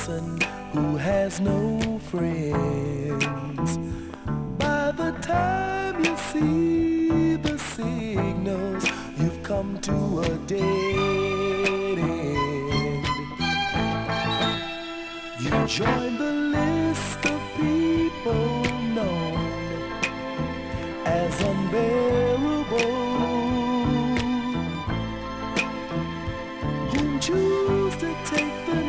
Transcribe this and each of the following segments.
person who has no friends. By the time you see the signals, you've come to a dead end. You join the list of people known as unbearable, whom choose to take the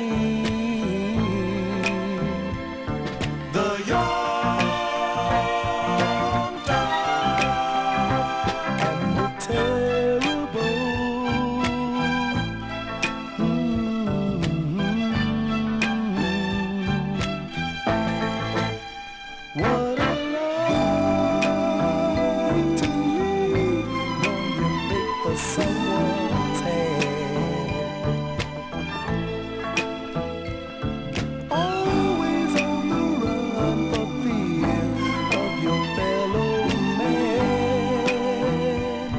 name, the young, dark, and the terrible. What a life to lead when you make for someone's hand. Always on the run for fear of your fellow man.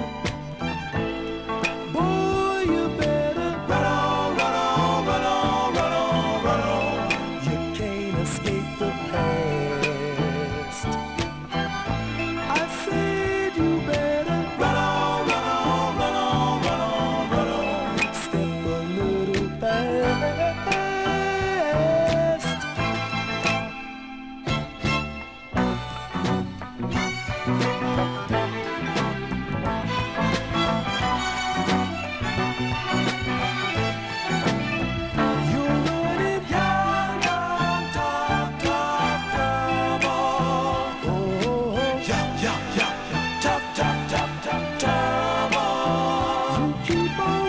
Boy, you better run on, run on, run on, run on, run on. You can't escape the past. I said you better run on, run on, run on, run on, run on. Step a little fast. You're running young, young, tough, tough, tough, oh, young, young, young, tough, tough, tough, tough, tough, oh. You keep on